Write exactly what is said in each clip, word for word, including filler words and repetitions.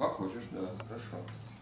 Как хочешь, да, хорошо.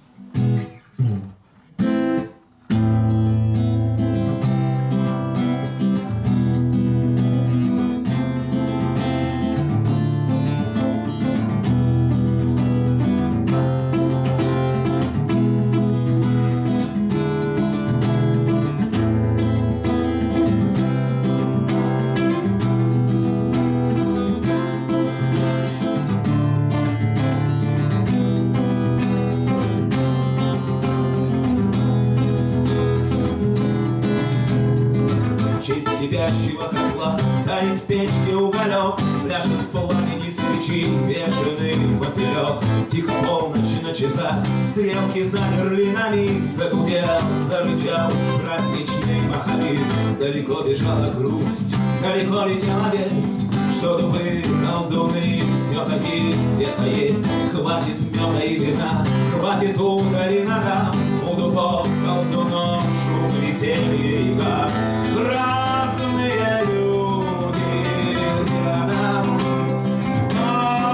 Кипящего котла тает в печке уголек, пляшет в пламени свечи бешеный мотылек. Тихо полночь на часах, стрелки замерли на миг. Загудел, зарычал праздничный маховик. Далеко бежала грусть, далеко летела весть, что дубы, колдуны все-таки где-то есть. Хватит меда и вина, хватит удали ногам. У дубов, колдунов шум, веселье и гам. Разные люди рядом, но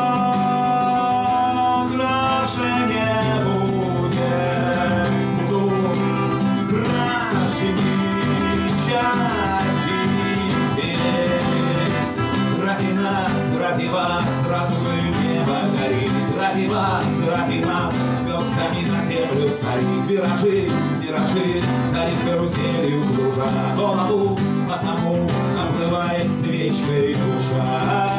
краше не будет. Дух прощничать и петь. Ради нас, ради вас, радугой небо горит. Ради вас, ради нас, звездами на землю сорит. Виражи, виражи, дарит каруселью кружа голову, потому оплывает свечкой душа.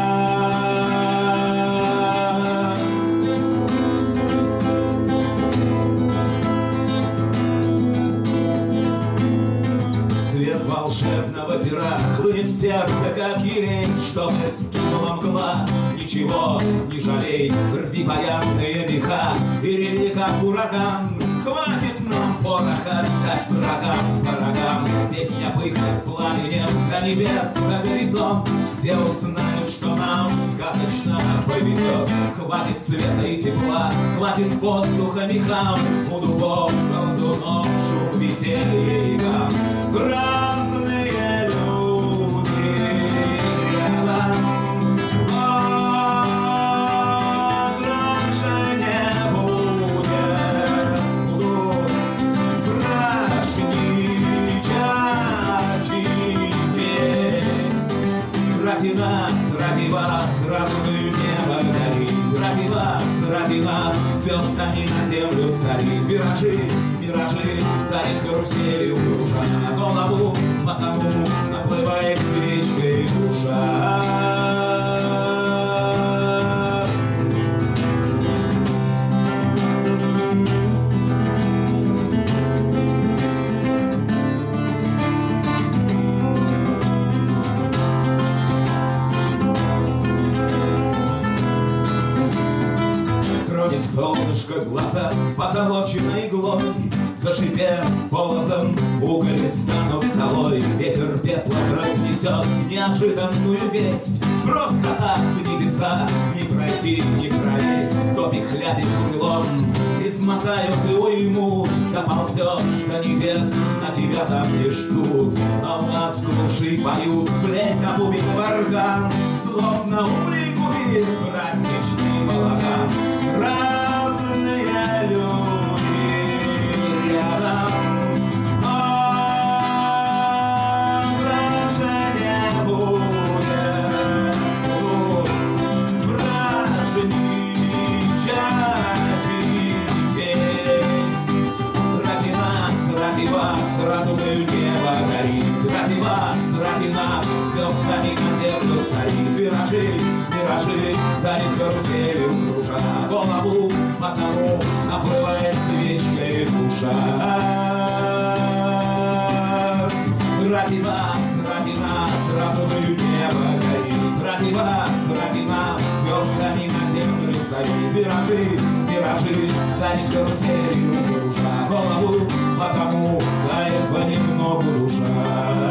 Свет волшебного пера хлынет в сердце, как елей, чтоб скинула мгла. Ничего не жалей, рви баянные меха и реви, как ураган. Хватит нам пороха, как врагам, врагам. Песня пыхнет пламенем до небес, за горизонт. Все узнают, что нам сказочно повезет. Хватит света и тепла, хватит воздуха мехам. У дубов, колдунов шум, веселье и гам. Разные люди рядом, но краше не будет. Вдруг прощничать и петь. Ради нас, ради вас, радугой небо горит. Ради вас, ради нас, звездами на землю сорит. Виражи, виражи, дарит каруселью кружа голову, потому наплывает свечкой душа. Тронет солнышко глаза позолоченной иглой, зашипев полозом, уголь станут золой. Ветер пеплом разнесет неожиданную весть. Просто так в небеса не пройти, не пролезть. Топи хлябит крылом и смотают и уйму. Доползешь до небес, а тебя там не ждут. А у нас в глуши поют, блядь, а бубен варган. Словно улей губит праздничный балаган. Разные люди рядом, но краше не будет. Праздничать и петь. Ради нас, ради вас, радугой небо горит. Ради вас, ради нас, звездами на землю сорит. Виражи, виражи, дарит каруселью кружа голову, потому наплывает свечкой душа. Ради вас, ради нас, радугой небо горит. Ради вас, ради нас, звездами на землю сорит. Виражи, виражи, дарит каруселью кружа голову, потому тает понемногу душа.